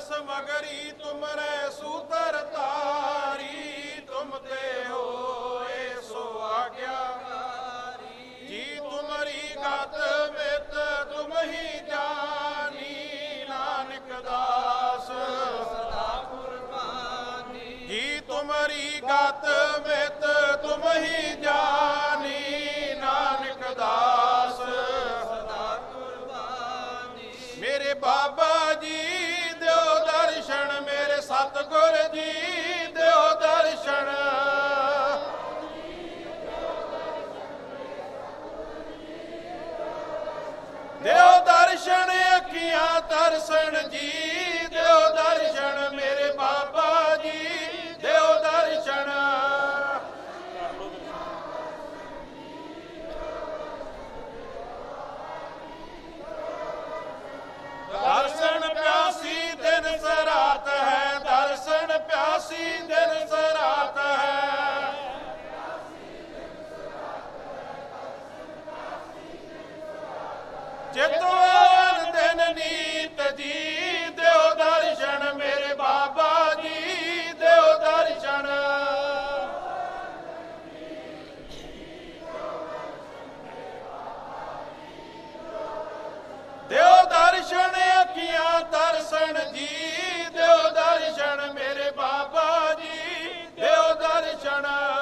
समगरी तुमरे सूतर तारी, तुम ते होए सो आज्ञाकारी। जी तुमरी गत वित तुम ही जानी, नानक दास सदा कुर्बानी। जी तुमरी गत वित तुम ही जानी, नानक दास सदा कुर्बानी। मेरे बाबा जी दियो दर्शन, मेरे सतगुर जी दियो दर्शन। दियो दर्शन अखियां तरसन जी, दियो दर्शन मेरे बाबा जी दियो दर्शन। दर्शन प्यासी दिन सरात है, दर्शन प्यासी दिन सरात है। चितवन दिन नीत जी दियो दर्शन, मेरे बाबा जी दियो दर्शन। दियो दर्शन अखियां तरसन जी, दियो दर्शन मेरे बाबा जी दियो दर्शन।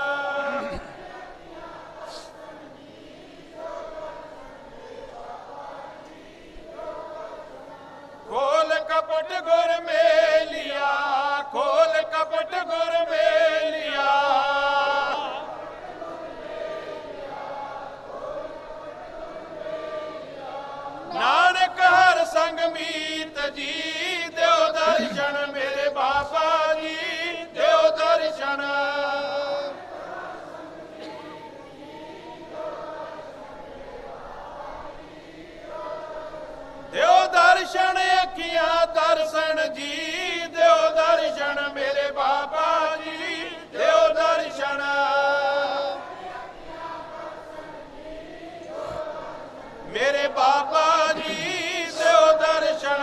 खोल कपट गुर मेलिया, खोल कपट गुर मेलिया। नानक हर संग मीत जी दियो दर्शन, मेरे बाबा जी दियो दर्शन। दियो दर्शन अखियां तरसन जी, दियो दर्शन मेरे बाबा जी दियो दर्शन। मेरे बाबा जी दियो दर्शन।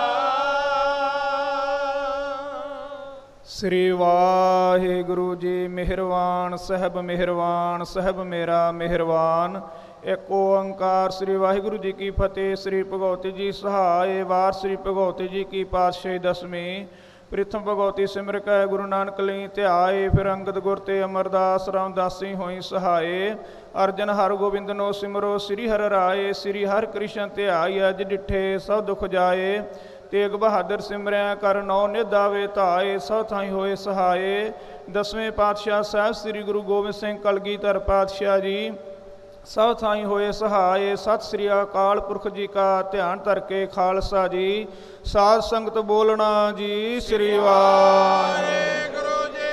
श्री वाहिगुरु जी मेहरबान सहब मेहरबान, सहब मेरा मेहरबान। एक ओंकार श्री वाहिगुरु जी की फतेह। श्री भगवती जी सहाय। वार श्री भगवती जी की पातशाही दसवीं। प्रथम भगवती सिमर कै गुरु नानक लई ध्याए, फिर अंगद गुर ते अमरदास रामदासी होई सहाय। अर्जन हर गोबिंद नो सिमरो श्री हर राय, श्री हर कृष्ण ध्याई अज डिठे सब दुख जाए। तेग बहादुर सिमरै कर नौ निधावे धाए, सब थाई होए सहाय। दसवें पातशाह साहब श्री गुरु गोबिंद सिंह कलगीधर पातशाह जी सब थाई होए सहाय। सत श्री अकाल पुरख जी का ध्यान धर के खालसा जी, साध संगत बोलना जी श्री वाहिगुरु जी।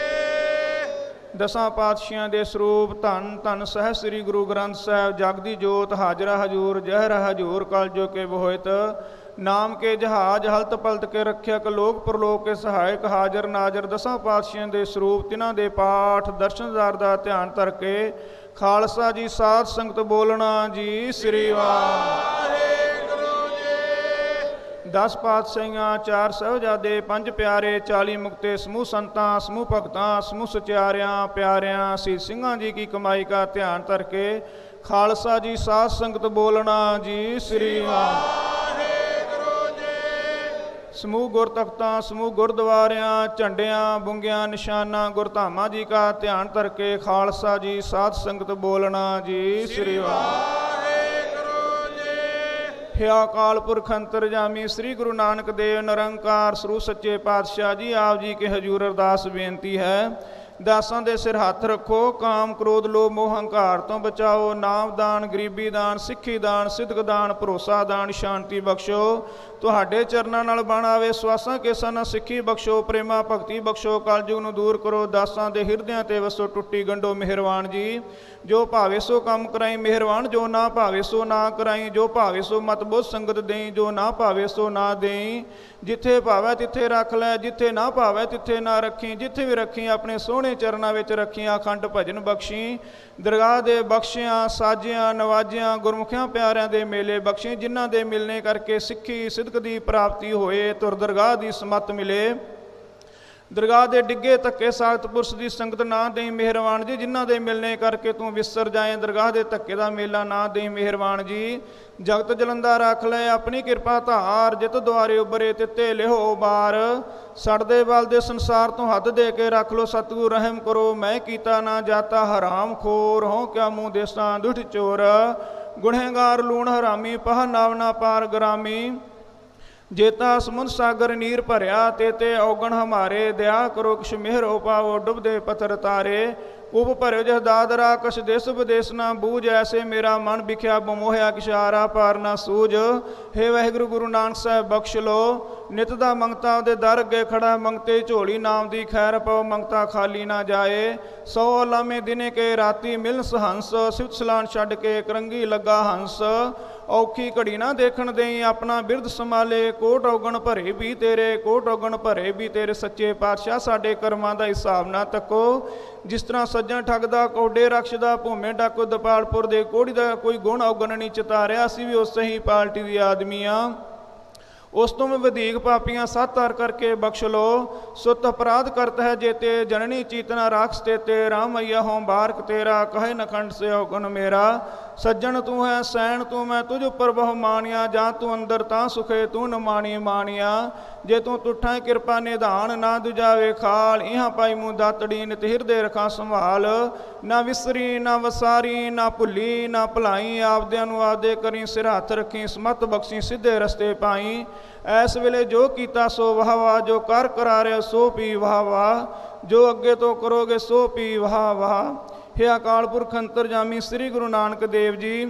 दसां पातशाहियां दे स्वरूप धन धन सहब श्री गुरु ग्रंथ साहिब जगदी जोत हाजरा हजूर जहरा हजूर कल जो के बोहित। नाम के जहाज हलत पलत के रख्यक लोक प्रलोक के सहायक हाजर नाजर। दसां पातशाहियां दे स्वरूप तिन्हां दे पाठ दर्शनदार दा ध्यान धर के खालसा जी साध संगत बोलना जी श्री वाहिगुरु जी। 10 पातशाहियां 4 साहिबजादे 5 प्यारे 40 मुक्ते समूह संतां समूह भगतां समूह सचारियां प्यारियां श्री सिंहां जी की कमाई का ध्यान धर के खालसा जी साध संगत बोलना जी श्री वाहिगुरु जी। समूह गुर तख्तां समूह गुरुद्वारियां झंडियां बुंगियां निशाना गुरधामा जी का ध्यान धर के खालसा जी साध संगत बोलना जी श्री वाहिगुरु जी। हे अकाल पुरख अंतरजामी श्री गुरु नानक देव निरंकार स्वरूप सच्चे पातशाह जी आप जी के हजूर अरदास बेनती है। दासां दे सिर हथ रखो, काम क्रोध लोभ मोह हंकार तो बचाओ। नाम दान गरीबी दान सिੱਖੀ दान सिद्ध दान भरोसा दान शांति बख्शो। ਤੁਹਾਡੇ ਚਰਨਾਂ ਨਾਲ ਬਣ ਆਵੇ ਸਵਾਸਾਂ ਕੇਸਾਂ ਨਾਲ ਸਿੱਖੀ ਬਖਸ਼ੋ। ਪ੍ਰੇਮਾ ਭਗਤੀ ਬਖਸ਼ੋ, ਕਲਯੁਗ ਨੂੰ ਦੂਰ ਕਰੋ। ਦਾਸਾਂ ਦੇ ਹਿਰਦਿਆਂ ਤੇ ਵਸੋ ਟੁੱਟੀ ਗੰਢੋ ਮਿਹਰਬਾਨ ਜੀ। ਜੋ ਭਾਵੇ ਸੋ ਕੰਮ ਕਰਾਈ ਮਿਹਰਬਾਨ, ਜੋ ਨਾ ਭਾਵੇ ਸੋ ਨਾ ਕਰਾਈ। ਜੋ ਭਾਵੇ ਸੋ ਮਤ ਬੁੱਧ ਸੰਗਤ ਦੇਈ, ਜੋ ਨਾ ਭਾਵੇ ਸੋ ਨਾ ਦੇਈ। ਜਿੱਥੇ ਭਾਵੈ ਤਿੱਥੇ ਰੱਖ ਲੈ, ਜਿੱਥੇ ਨਾ ਭਾਵੈ ਤਿੱਥੇ ਨਾ ਰੱਖੀ। ਜਿੱਥੇ ਵੀ ਰੱਖੀ ਆਪਣੇ ਸੋਹਣੇ ਚਰਨਾਂ ਵਿੱਚ ਰੱਖੀ। ਅਖੰਡ ਭਜਨ ਬਖਸ਼ੀ, ਦਰਗਾਹ ਦੇ ਬਖਸ਼ਿਆਂ ਸਾਜਿਆਂ ਨਵਾਜਿਆਂ ਗੁਰਮੁਖਿਆਂ ਪਿਆਰਿਆਂ ਦੇ ਮੇਲੇ ਬਖਸ਼ੀ, ਜਿਨ੍ਹਾਂ ਦੇ ਮਿਲਣੇ ਕਰਕੇ ਸਿੱਖੀ ਸਿਦਕ ਦੀ ਪ੍ਰਾਪਤੀ ਹੋਏ, ਤੁਰ ਦਰਗਾਹ ਦੀ ਸਮੱਤ ਮਿਲੇ। ਦਰਗਾਹ ਦੇ ਡਿੱਗੇ ਧੱਕੇ ਸਾਖਤ ਪੁਰਸ਼ ਦੀ ਸੰਗਤ ਨਾ ਦੇਈ ਮਿਹਰਬਾਨ ਜੀ, ਜਿਨ੍ਹਾਂ ਦੇ ਮਿਲਣੇ ਕਰਕੇ ਤੂੰ ਵਿਸਰ ਜਾਏ। ਦਰਗਾਹ ਦੇ ਧੱਕੇ ਦਾ ਮੇਲਾ ਨਾ ਦੇਈ ਮਿਹਰਬਾਨ ਜੀ। ਜਗਤ ਜਲੰਦਾ ਰੱਖ ਲੈ ਆਪਣੀ ਕਿਰਪਾ ਧਾਰ, ਜਿਤ ਦੁਆਰੇ ਉਬਰੇ ਤਿੱਤੇ ਲਿਹੋ ਬਾਰ। ਸੜਦੇ ਬਲਦੇ ਸੰਸਾਰ ਤੋਂ ਹੱਦ ਦੇ ਕੇ ਰੱਖ ਲੋ ਸਤਿਗੁਰ ਰਹਿਮ ਕਰੋ। ਮੈਂ ਕੀਤਾ ਨਾ ਜਾਤਾ ਹਰਾਮ ਖੋਰ, ਹੋ ਕਿਆ ਮੂੰਹ ਦੇਸਾਂ ਦੁੱਠ ਚੋਰ। ਗੁਣਹਗਾਰ ਲੂਣ ਹਰਾਮੀ ਪਹ ਨਾਵ ਨਾ ਪਾਰ ਗਰਾਮੀ। ਜੇਤਾ ਸਮੁੰਦ ਸਾਗਰ ਨੀਰ ਭਰਿਆ, ਤੇ ਔਗਣ ਹਮਾਰੇ। ਦਇਆ ਕਰੋ ਕਿਛ ਮਿਹਰ ਉਪਾਵੋ ਡੁੱਬਦੇ ਪੱਥਰ ਤਾਰੇ। ਉਪ ਭਰਿਓ ਜਹ ਦਾਦਰਾ ਕਛ ਦੇਸ ਵਿਦੇਸ ਨਾ ਬੂਝ। ਐਸੇ ਮੇਰਾ ਮਨ ਵਿਖਿਆ ਬਮੋਹਿਆ ਕਿਸ਼ਾਰਾ ਪਾਰ ਨਾ ਸੂਝ। ਹੇ ਵਾਹਿਗੁਰੂ ਗੁਰੂ ਨਾਨਕ ਸਾਹਿਬ ਬਖਸ਼ ਲੋ। ਨਿਤ ਦਾ ਮੰਗਤਾ ਉਹਦੇ ਦਰ ਅੱਗੇ ਖੜਾ, ਮੰਗਤੇ ਝੋਲੀ ਨਾਮ ਦੀ ਖੈਰ ਪਾਓ, ਮੰਗਤਾ ਖਾਲੀ ਨਾ ਜਾਏ। 100 ਲਾਮੇ ਦਿਨੇ ਕੇ ਰਾਤੀ ਮਿਲਨ ਸਹੰਸ, ਸਿਫਤ ਸਲਾਨ ਛੱਡ ਕੇ ਕਰੰਗੀ ਲੱਗਾ ਹੰਸ। ਔਖੀ ਘੜੀ ਨਾ ਦੇਖਣ ਦੇਈ ਆਪਣਾ ਬਿਰਧ ਸੰਭਾਲੇ। ਕੋਟ ਔਗਣ ਭਰੇ ਵੀ ਤੇਰੇ, ਕੋਟ ਔਗਣ ਭਰੇ ਵੀ ਤੇਰੇ। ਸੱਚੇ ਪਾਤਸ਼ਾਹ ਸਾਡੇ ਕਰਮਾਂ ਦਾ ਹਿਸਾਬ ਨਾ ਤੱਕੋ। ਜਿਸ ਤਰ੍ਹਾਂ ਸੱਜਣ ਠੱਗਦਾ ਕੌਡੇ ਰਕਸ਼ਦਾ, ਭੂਮੇ ਡਾਕੋ ਦਪਾਲਪੁਰ ਦੇ ਕੋੜੀ ਦਾ ਕੋਈ ਗੁਣ ਔਗਣ ਨਹੀਂ ਚਿਤਾਰਿਆ। ਅਸੀਂ ਵੀ ਉਸੇ ਹੀ ਪਾਰਟੀ ਦੇ ਆਦਮੀ ਆ। ਉਸ ਤੋਂ ਵੀ ਵਧੇਕ ਪਾਪੀਆਂ ਸੱਤ ਹਰ ਕਰਕੇ ਬਖਸ਼ ਲੋ। ਸੁਤ ਅਪਰਾਧ ਕਰਤ ਹੈ ਜੇਤੇ, ਜਨਨੀ ਚੀਤਨਾ ਰਾਖਸ ਤੇ। ਰਾਮ ਮਈਆ ਹੋਂ ਬਾਰਕ ਤੇਰਾ, ਕਹੇ ਨਖੰਡ ਸੇ ਔਗਣ ਮੇਰਾ। ਸੱਜਣ ਤੂੰ ਹੈ ਸੈਣ ਤੂੰ ਮੈਂ ਤੁਝ ਉੱਪਰ ਬਹੁ ਮਾਣਿਆ। ਜਾਂ ਤੂੰ ਅੰਦਰ ਤਾਂ ਸੁਖੇ ਤੂੰ ਨ ਮਾਣੀ ਮਾਣਿਆ। ਜੇ ਤੂੰ ਤੁਠਾਂ ਕਿਰਪਾ ਨਿਧਾਨ, ਨਾ ਦੁਜਾਵੇ ਖਾਲ। ਇਹਾਂ ਪਾਈ ਮੂੰਹ ਦਾਤੜੀ ਨਿਤ ਹਿਰਦੇ ਰਖਾਂ ਸੰਭਾਲ। ਨਾ ਵਿਸਰੀ ਨਾ ਵਸਾਰੀ ਨਾ ਭੁੱਲੀ ਨਾ ਭੁਲਾਈ। ਆਪਦਿਆਂ ਨੂੰ ਆਪਦੇ ਕਰੀ ਸਿਰ ਹੱਥ ਰੱਖੀ, ਸਮਤ ਬਖਸ਼ੀ ਸਿੱਧੇ ਰਸਤੇ ਪਾਈ। ਐਸ ਵੇਲੇ ਜੋ ਕੀਤਾ ਸੋ ਵਾਹ ਵਾਹ, ਜੋ ਕਰ ਕਰਾ ਰਿਹਾ ਸੋ ਪੀ ਵਾਹ ਵਾਹ। ਜੋ ਅੱਗੇ ਤੋਂ ਕਰੋਗੇ ਸੋ ਪੀ ਵਾਹ ਵਾਹ। ਹੇ ਅਕਾਲ ਪੁਰਖ ਅੰਤਰਜਾਮੀ ਸ੍ਰੀ ਗੁਰੂ ਨਾਨਕ ਦੇਵ ਜੀ,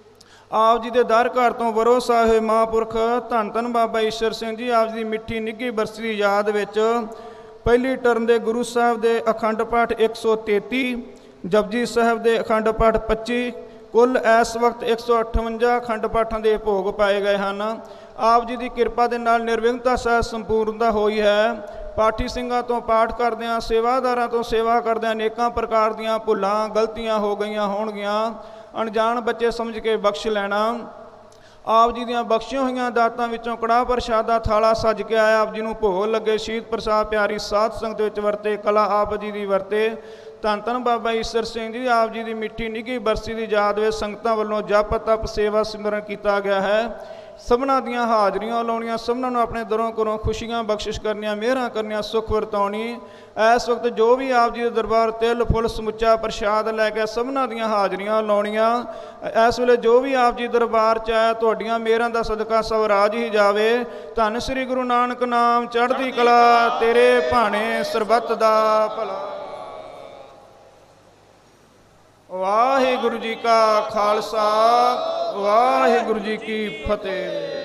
ਆਪ ਜੀ ਦੇ ਦਰ ਘਰ ਤੋਂ ਵਰੋ ਸਾਹਿਬ ਮਹਾਂਪੁਰਖ ਧੰਨ ਧੰਨ ਬਾਬਾ ਈਸ਼ਰ ਸਿੰਘ ਜੀ, ਆਪ ਜੀ ਦੀ ਮਿੱਠੀ ਨਿੱਘੀ ਬਰਸੀ ਦੀ ਯਾਦ ਵਿੱਚ ਪਹਿਲੀ ਟਰਨ ਦੇ ਗੁਰੂ ਸਾਹਿਬ ਦੇ ਅਖੰਡ ਪਾਠ 133, ਜਪਜੀ ਸਾਹਿਬ ਦੇ ਅਖੰਡ ਪਾਠ 25, ਕੁੱਲ ਇਸ ਵਕਤ 158 ਅਖੰਡ ਪਾਠਾਂ ਦੇ ਭੋਗ ਪਾਏ ਗਏ ਹਨ। ਆਪ ਜੀ ਦੀ ਕਿਰਪਾ ਦੇ ਨਾਲ ਨਿਰਵਿਘਨਤਾ ਸਹਿ ਸੰਪੂਰਨਤਾ ਹੋਈ ਹੈ। ਪਾਠੀ ਸਿੰਘਾਂ ਤੋਂ ਪਾਠ ਕਰਦਿਆਂ, ਸੇਵਾਦਾਰਾਂ ਤੋਂ ਸੇਵਾ ਕਰਦਿਆਂ ਅਨੇਕਾਂ ਪ੍ਰਕਾਰ ਦੀਆਂ ਭੁੱਲਾਂ ਗਲਤੀਆਂ ਹੋ ਗਈਆਂ ਹੋਣਗੀਆਂ। ਅਣਜਾਣ ਬੱਚੇ ਸਮਝ ਕੇ ਬਖਸ਼ ਲੈਣਾ। ਆਪ ਜੀ ਦੀਆਂ ਬਖਸ਼ੀਆਂ ਹੋਈਆਂ ਦਾਤਾਂ ਵਿੱਚੋਂ ਕੜਾਹ ਪ੍ਰਸ਼ਾਦ ਦਾ ਥਾਲਾ ਸੱਜ ਕੇ ਆਇਆ। ਆਪ ਜੀ ਨੂੰ ਭੋਗ ਲੱਗੇ। ਸ਼ਹੀਦ ਪ੍ਰਸਾਦ ਪਿਆਰੀ ਸਾਧ ਸੰਗਤ ਵਿੱਚ ਵਰਤੇ, ਕਲਾ ਆਪ ਜੀ ਦੀ ਵਰਤੇ। ਧੰਨ ਧੰਨ ਬਾਬਾ ਈਸ਼ਰ ਸਿੰਘ ਜੀ, ਆਪ ਜੀ ਦੀ ਮਿੱਠੀ ਨਿੱਘੀ ਬਰਸੀ ਦੀ ਯਾਦ ਵਿੱਚ ਸੰਗਤਾਂ ਵੱਲੋਂ ਜਪ ਤਪ ਸੇਵਾ ਸਿਮਰਨ ਕੀਤਾ ਗਿਆ ਹੈ। ਸਭਨਾਂ ਦੀਆਂ ਹਾਜ਼ਰੀਆਂ ਲਾਉਣੀਆਂ, ਸਭਨਾਂ ਨੂੰ ਆਪਣੇ ਦਰੋਂ ਘਰੋਂ ਖੁਸ਼ੀਆਂ ਬਖਸ਼ਿਸ਼ ਕਰਨੀਆਂ, ਮਿਹਰਾਂ ਕਰਨੀਆਂ, ਸੁੱਖ ਵਰਤਾਉਣੀ। ਇਸ ਵਕਤ ਜੋ ਵੀ ਆਪ ਜੀ ਦੇ ਦਰਬਾਰ ਤਿਲ ਫੁੱਲ ਸਮੁੱਚਾ ਪ੍ਰਸ਼ਾਦ ਲੈ ਕੇ ਸਭਨਾਂ ਦੀਆਂ ਹਾਜ਼ਰੀਆਂ ਲਾਉਣੀਆਂ। ਇਸ ਵੇਲੇ ਜੋ ਵੀ ਆਪ ਜੀ ਦਰਬਾਰ 'ਚ ਆਇਆ, ਤੁਹਾਡੀਆਂ ਮਿਹਰਾਂ ਦਾ ਸਦਕਾ ਸਭ ਰਾਜ ਹੀ ਜਾਵੇ। ਧੰਨ ਸ੍ਰੀ ਗੁਰੂ ਨਾਨਕ ਨਾਮ ਚੜ੍ਹਦੀ ਕਲਾ, ਤੇਰੇ ਭਾਣੇ ਸਰਬੱਤ ਦਾ ਭਲਾ। ਵਾਹਿਗੁਰੂ ਜੀ ਕਾ ਖਾਲਸਾ, ਵਾਹਿਗੁਰੂ ਜੀ ਕੀ ਫਤਿਹ।